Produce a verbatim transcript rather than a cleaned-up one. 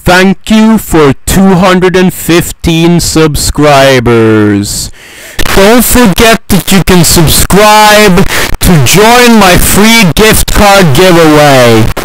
Thank you for two hundred fifteen subscribers. Don't forget that you can subscribe to join my free gift card giveaway.